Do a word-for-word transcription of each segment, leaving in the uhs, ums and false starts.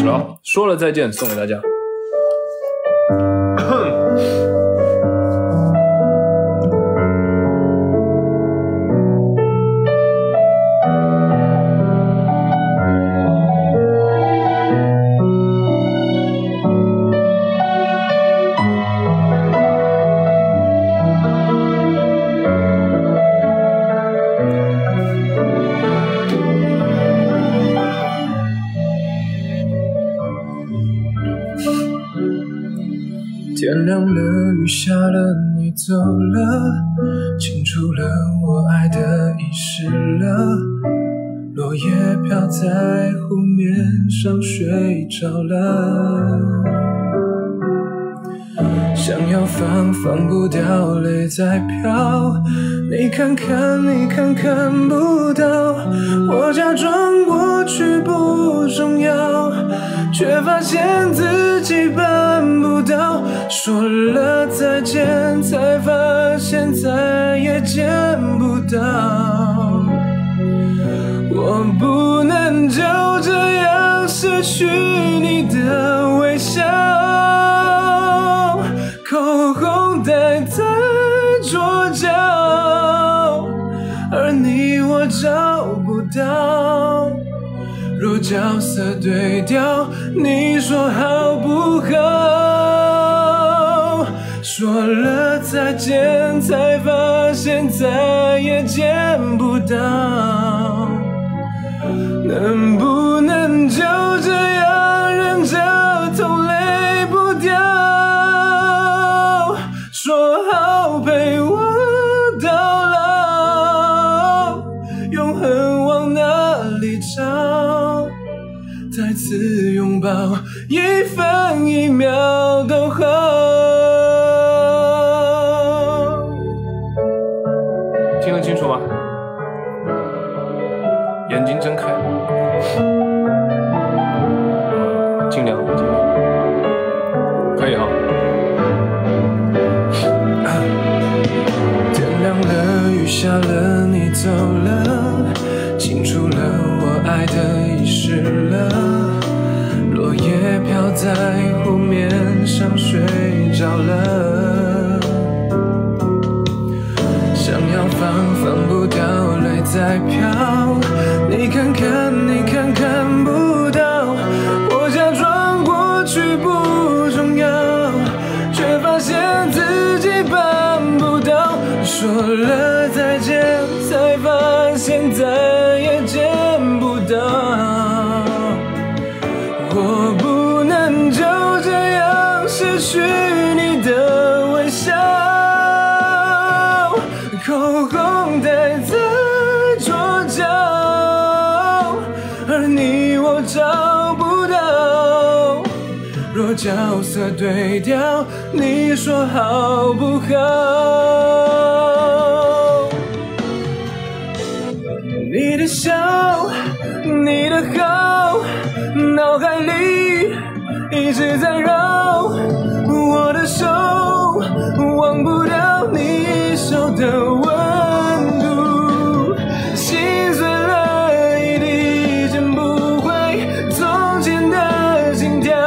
好，说了再见，送给大家。天亮了，雨下了，你走了，清楚了，我爱的遗失了，落叶飘在湖面上，睡着了，想要放放不掉，泪在飘，你看看你看看不到，我假装过去不重要，却发现自己办不到，说了再见，才发现再也见不到，我不能就这样失去你的微笑，口红戴在桌角，而你我找不到，若角色对调，你说好不好？说了再见，才发现再也见不到，能不能就这样忍着痛泪不掉？说好陪我到老，永恒往哪里找？再次拥抱，一分一秒都好。听得清楚吗？眼睛睁开，尽量尽量，可以哈。天亮了，雨下了，你走了，清楚了，我爱的遗失了，落叶飘在湖面上，睡着了，想要放放不掉，泪在飘，你看看你看看不到，我假装过去不重要，却发现自己办不到，说了再见，才发现再也见不到，我不能就这样失去你的微笑，口红戴在桌角，而你我找不到，若角色对调，你说好不好？你的笑，你的好，脑海里一直在绕，我的手忘不掉你手的温度，心碎了一地，捡不回从前的心跳，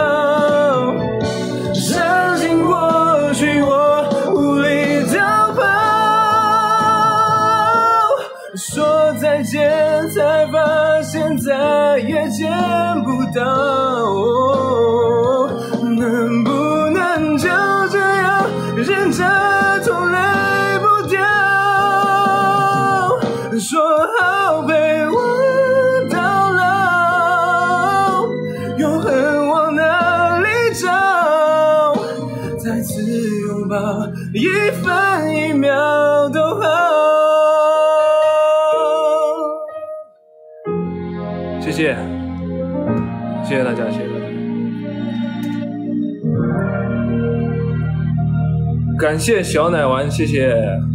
伤心过去我无力逃跑，说再见，才发现再也见不到，能不能就这样忍着痛泪不掉？说好陪我到老，永恒往哪里找？再次拥抱，一分一秒都好。谢谢，谢谢大家，谢谢大家。感谢小奶丸，谢谢。